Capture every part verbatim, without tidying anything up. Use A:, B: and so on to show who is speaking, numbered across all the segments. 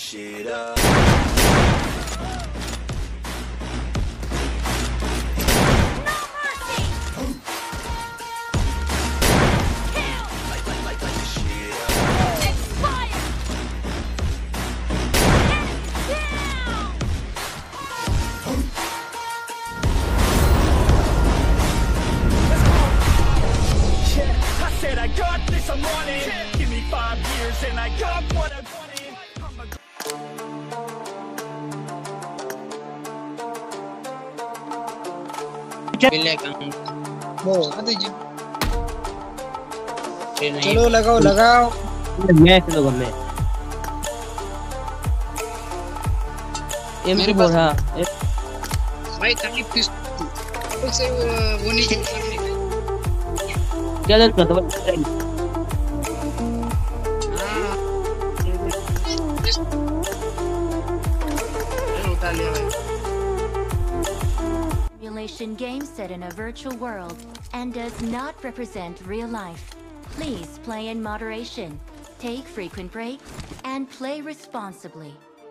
A: shit up.
B: I got this, I'm on it. Give me five years and I got what I wanted.
C: चलो लगाओ लगाओ
D: मैं चलो घर में ये मेरे पास हाँ
C: भाई खाली फिश से वो नहीं करने
D: क्या दर्द करता है
C: उतार लिया भाई
E: Simulation game set in a virtual world and does not represent real life. Please play in moderation, take frequent breaks, and play responsibly.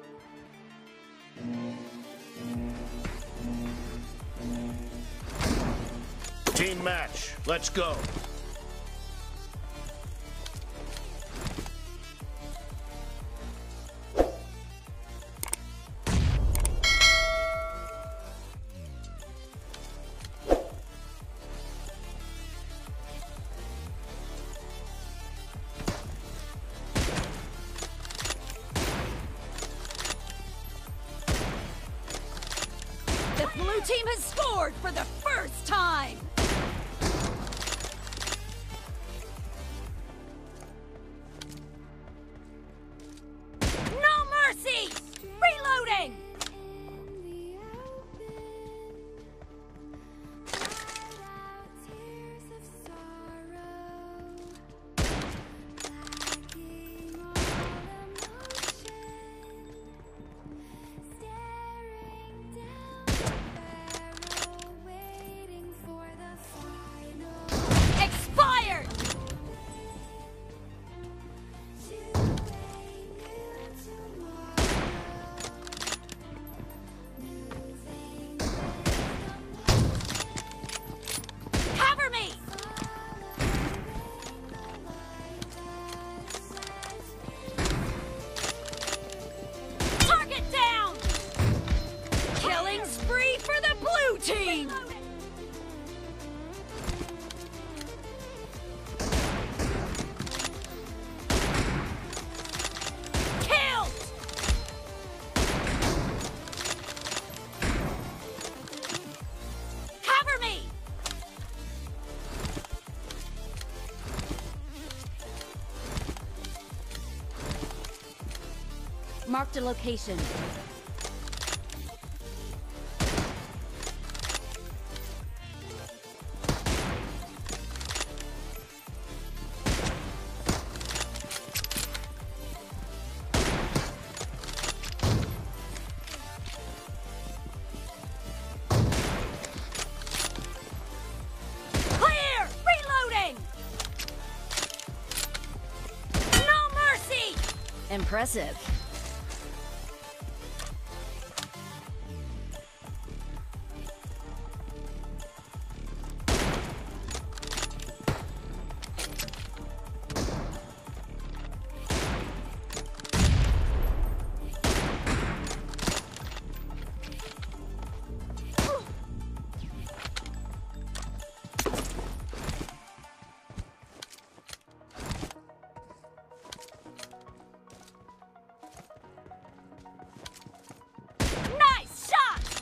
B: Team match, let's go.
F: The blue team has scored for the first time! No mercy! Reloading! Expired! Cover me! Target down! Killing spree for the blue team! Killed! Cover me! Marked a location. Clear! Reloading! No mercy! Impressive. Nice shot!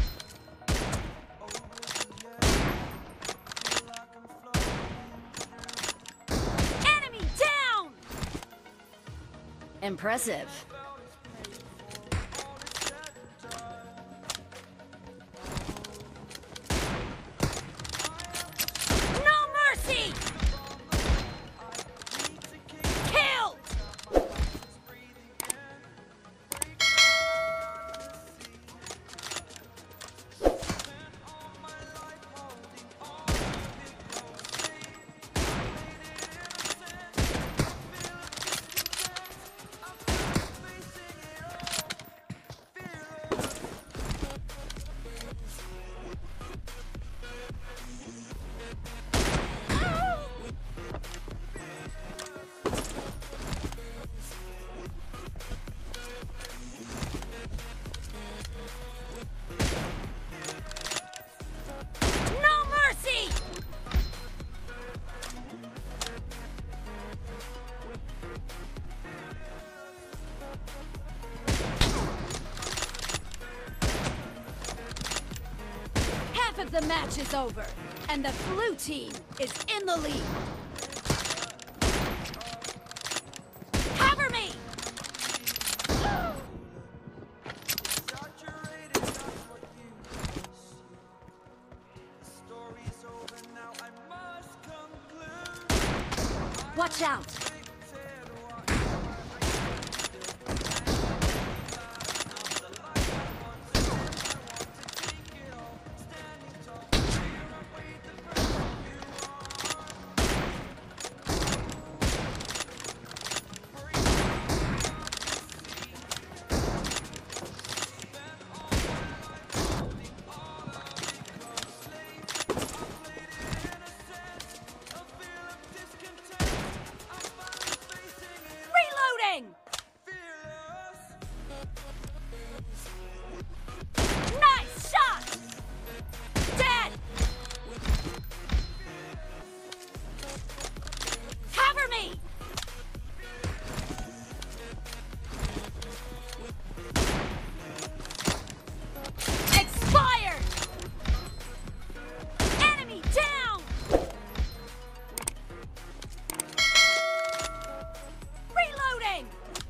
F: Enemy down! Impressive. No mercy! Killed! of the match is over, and the blue team is in the lead. Cover me! Watch out! Nice shot! Dead! Cover me! Expired! Enemy down! Reloading!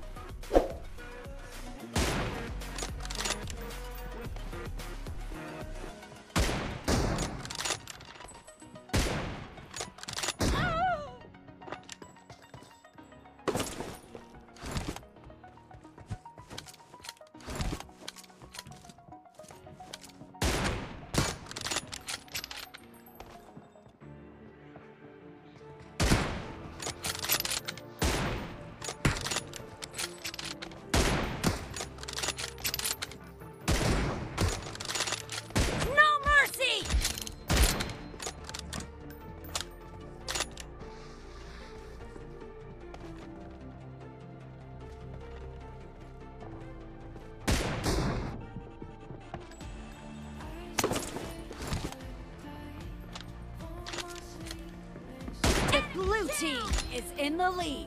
F: Blue team is in the lead.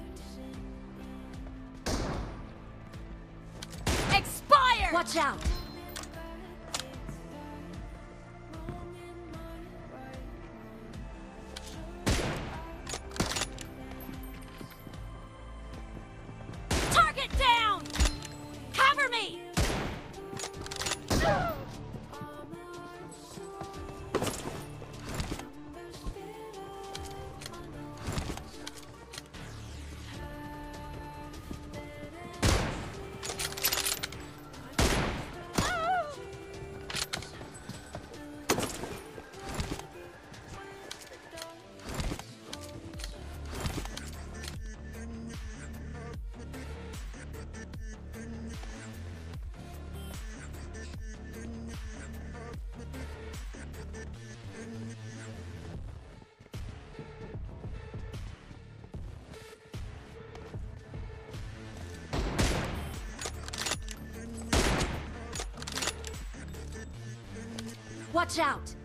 F: Expired! Watch out! Target down! Cover me! Watch out!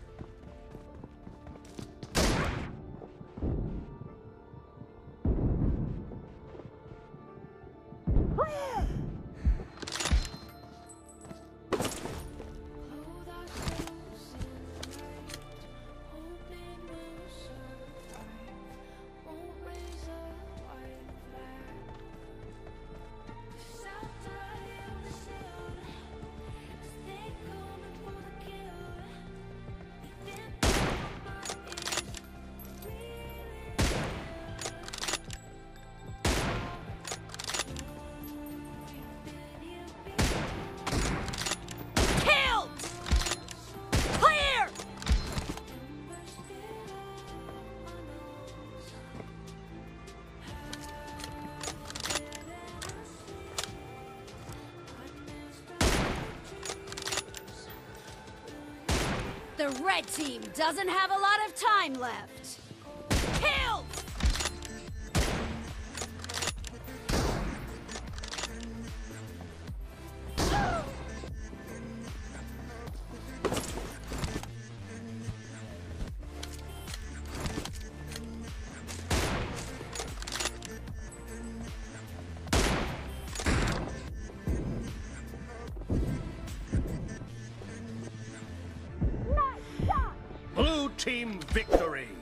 F: The red team doesn't have a lot of time left. Kill! Nice
B: team victory.